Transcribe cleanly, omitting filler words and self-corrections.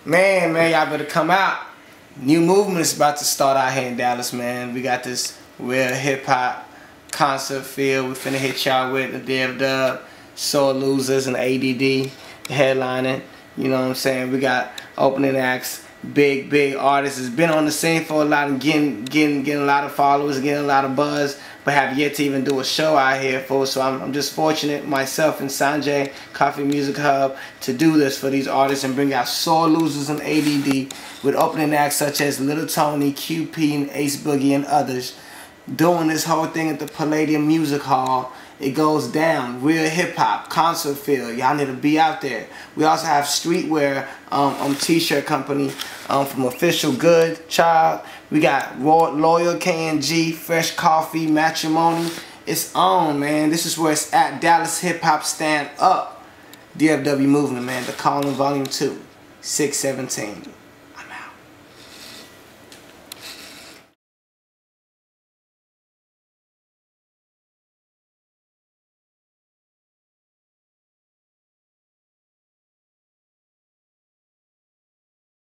Man, y'all better come out. New movement is about to start out here in Dallas, man. We got this real hip-hop concert field. We finna hit y'all with the Dub, Sore Losers, and ADD headlining. You know what I'm saying? We got opening acts, big artists. Has been on the scene for a lot and getting a lot of followers, getting a lot of buzz, but have yet to even do a show out here for. So I'm just fortunate, myself and Sanjay, Coffee Music Hub, to do this for these artists and bring out Sore Losers and ADD with opening acts such as Little Tony, QP, and Ace Boogie, and others. Doing this whole thing at the Palladium Music Hall. It goes down. Real hip-hop, concert field. Y'all need to be out there. We also have streetwear t-shirt company from Official Good Child. We got Loyal K&G, Fresh Coffee, Matrimony. It's on, man. This is where it's at. Dallas Hip Hop Stand Up. DFW Movement, man. The Calling Volume 2, 6/17.